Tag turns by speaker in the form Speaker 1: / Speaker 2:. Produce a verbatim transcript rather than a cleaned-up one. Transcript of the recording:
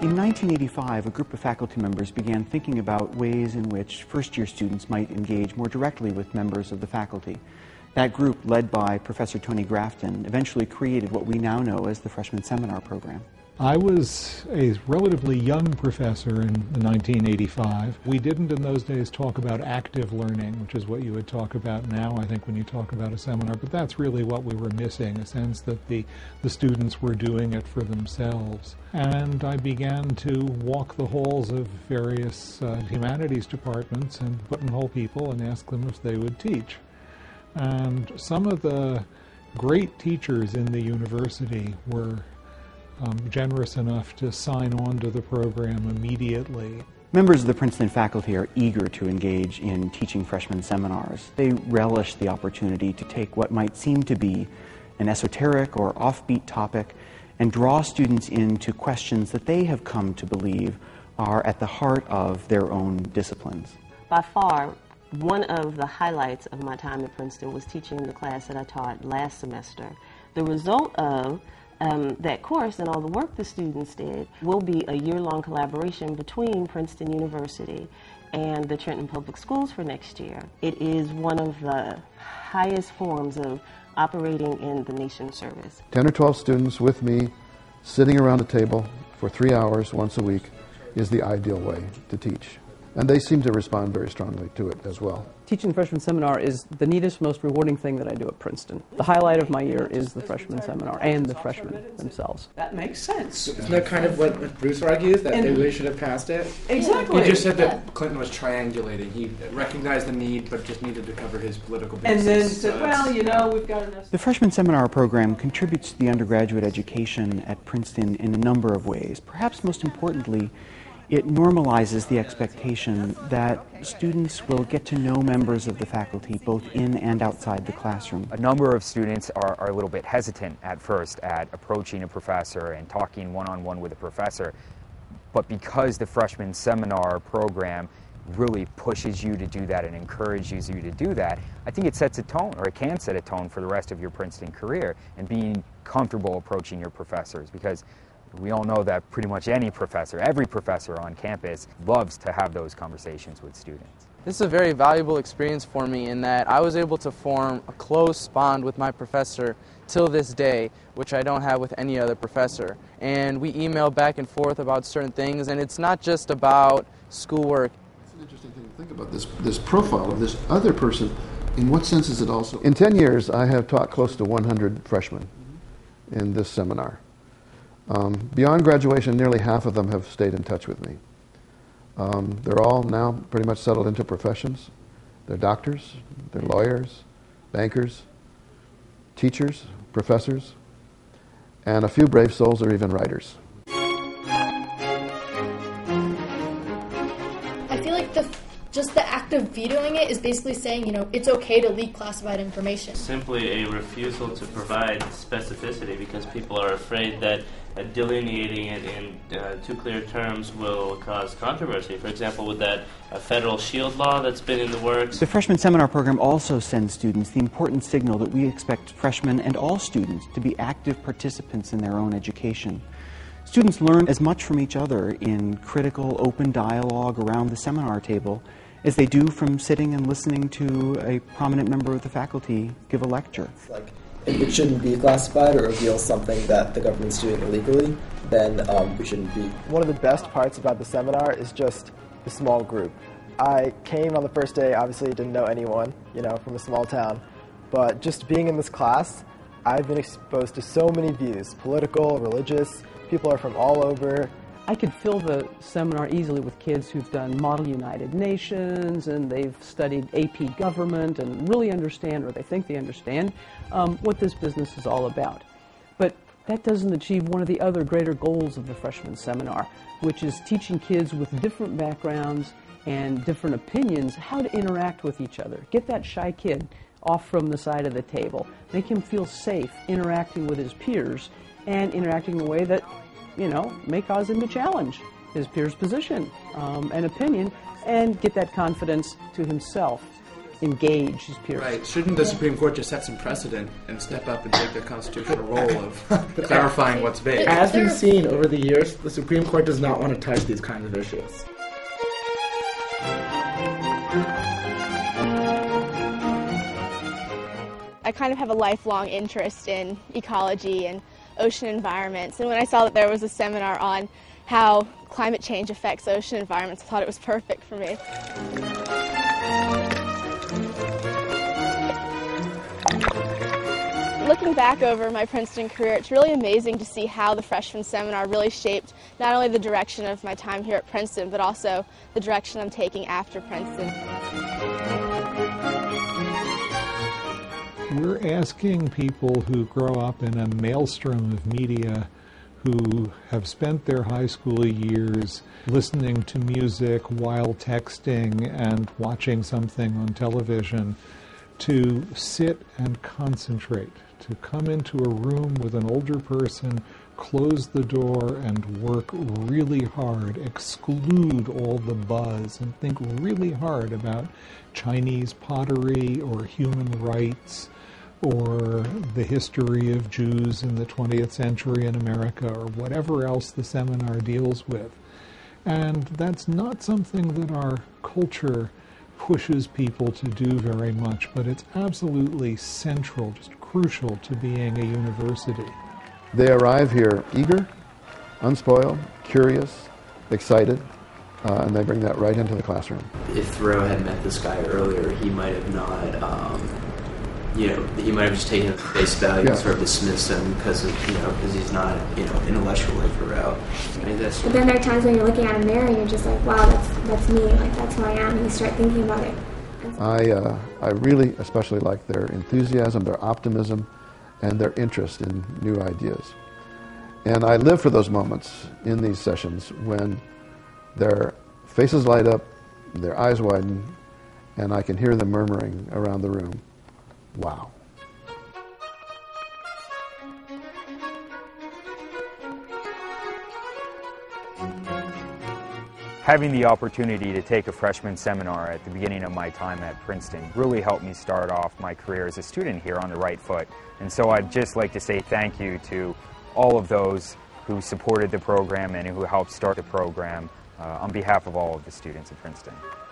Speaker 1: In nineteen eighty-five, a group of faculty members began thinking about ways in which first-year students might engage more directly with members of the faculty. That group, led by Professor Tony Grafton, eventually created what we now know as the Freshman Seminar Program.
Speaker 2: I was a relatively young professor in nineteen eighty-five. We didn't in those days talk about active learning, which is what you would talk about now, I think, when you talk about a seminar, but that's really what we were missing, a sense that the, the students were doing it for themselves. And I began to walk the halls of various uh, humanities departments and buttonhole people and ask them if they would teach. And some of the great teachers in the university were Um, generous enough to sign on to the program immediately.
Speaker 1: Members of the Princeton faculty are eager to engage in teaching freshman seminars. They relish the opportunity to take what might seem to be an esoteric or offbeat topic and draw students into questions that they have come to believe are at the heart of their own disciplines.
Speaker 3: By far, one of the highlights of my time at Princeton was teaching the class that I taught last semester. The result of Um, that course and all the work the students did will be a year-long collaboration between Princeton University and the Trenton Public Schools for next year. It is one of the highest forms of operating in the nation's service.
Speaker 4: ten or twelve students with me sitting around a table for three hours once a week is the ideal way to teach. And they seem to respond very strongly to it as well.
Speaker 5: Teaching freshman seminar is the neatest, most rewarding thing that I do at Princeton. The highlight of my year is the freshman seminar and the freshmen themselves.
Speaker 6: That makes sense.
Speaker 7: Isn't that kind of what Bruce argues, that and they really should have passed it?
Speaker 6: Exactly.
Speaker 7: He just said that Clinton was triangulating. He recognized the need, but just needed to cover his political basis.
Speaker 6: And then said, well, you know, we've got enough.
Speaker 1: The Freshman Seminar Program contributes to the undergraduate education at Princeton in a number of ways. Perhaps most importantly, it normalizes the expectation that students will get to know members of the faculty both in and outside the classroom.
Speaker 8: A number of students are, are a little bit hesitant at first at approaching a professor and talking one-on-one with a professor, but because the Freshman Seminar Program really pushes you to do that and encourages you to do that, I think it sets a tone, or it can set a tone for the rest of your Princeton career, and being comfortable approaching your professors, because we all know that pretty much any professor, every professor on campus, loves to have those conversations with students.
Speaker 9: This is a very valuable experience for me in that I was able to form a close bond with my professor till this day, which I don't have with any other professor. And we email back and forth about certain things, and it's not just about schoolwork.
Speaker 4: It's an interesting thing to think about, this, this profile of this other person. In what sense is it also? In ten years, I have taught close to one hundred freshmen in this seminar. Um, beyond graduation, nearly half of them have stayed in touch with me. Um, they're all now pretty much settled into professions. They're doctors, they're lawyers, bankers, teachers, professors, and a few brave souls are even writers.
Speaker 10: I feel like the just the act of vetoing it is basically saying, you know, it's okay to leak classified information.
Speaker 11: Simply a refusal to provide specificity because people are afraid that uh, delineating it in uh, too clear terms will cause controversy. For example, with that uh, federal shield law that's been in the works.
Speaker 1: The Freshman Seminar Program also sends students the important signal that we expect freshmen and all students to be active participants in their own education. Students learn as much from each other in critical, open dialogue around the seminar table as they do from sitting and listening to a prominent member of the faculty give a lecture.
Speaker 12: Like, if it shouldn't be classified or reveal something that the government's doing illegally, then um, we shouldn't be.
Speaker 13: One of the best parts about the seminar is just the small group. I came on the first day, obviously didn't know anyone, you know, from a small town, but just being in this class, I've been exposed to so many views, political, religious. People are from all over.
Speaker 5: I could fill the seminar easily with kids who've done Model United Nations and they've studied A P government and really understand, or they think they understand, um, what this business is all about. But that doesn't achieve one of the other greater goals of the freshman seminar, which is teaching kids with different backgrounds and different opinions how to interact with each other. Get that shy kid off from the side of the table. Make him feel safe interacting with his peers and interacting in a way that, you know, may cause him to challenge his peer's position um, and opinion, and get that confidence to himself engage these peers.
Speaker 7: Right. Shouldn't the Supreme Court just set some precedent and step up and take the constitutional role of clarifying what's vague?
Speaker 12: As we've seen over the years, the Supreme Court does not want to touch these kinds of issues.
Speaker 14: I kind of have a lifelong interest in ecology and ocean environments, and when I saw that there was a seminar on how climate change affects ocean environments, I thought it was perfect for me. Looking back over my Princeton career, it's really amazing to see how the freshman seminar really shaped not only the direction of my time here at Princeton, but also the direction I'm taking after Princeton.
Speaker 2: We're asking people who grow up in a maelstrom of media, who have spent their high school years listening to music while texting and watching something on television, to sit and concentrate, to come into a room with an older person, close the door and work really hard, exclude all the buzz, and think really hard about Chinese pottery or human rights or the history of Jews in the twentieth century in America, or whatever else the seminar deals with. And that's not something that our culture pushes people to do very much, but it's absolutely central, just crucial to being a university.
Speaker 4: They arrive here eager, unspoiled, curious, excited, uh, and they bring that right into the classroom.
Speaker 15: If Thoreau had met this guy earlier, he might have not, um, you know, he might have just taken it at face value
Speaker 4: Yeah.
Speaker 15: and sort of dismissed him because of, you know, because he's not, you know, intellectual like Thoreau. I mean, that's,
Speaker 16: But then there are times when you're looking at a mirror and you're just like, wow, that's that's me, like that's who I am, and you start thinking about it.
Speaker 4: I, uh, I really especially like their enthusiasm, their optimism, and their interest in new ideas. And I live for those moments in these sessions when their faces light up, their eyes widen, and I can hear them murmuring around the room, wow.
Speaker 8: Having the opportunity to take a freshman seminar at the beginning of my time at Princeton really helped me start off my career as a student here on the right foot. And so I'd just like to say thank you to all of those who supported the program and who helped start the program uh, on behalf of all of the students at Princeton.